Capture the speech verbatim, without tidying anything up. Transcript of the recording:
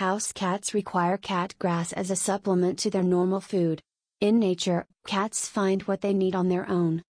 house cats require cat grass as a supplement to their normal food. In nature, cats find what they need on their own.